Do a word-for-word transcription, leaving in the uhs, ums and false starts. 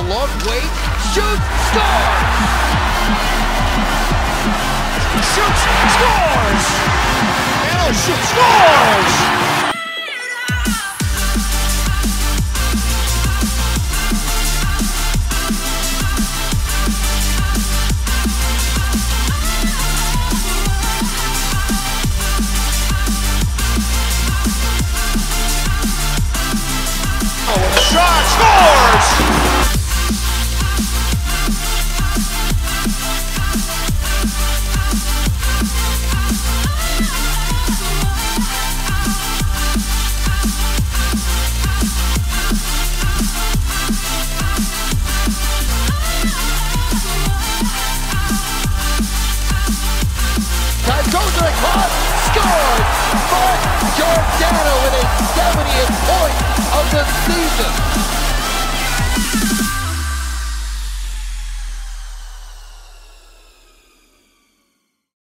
look, wait, shoot, scores! Shoots, scores! Anno shoots, scores! Oh, with a shot, scores!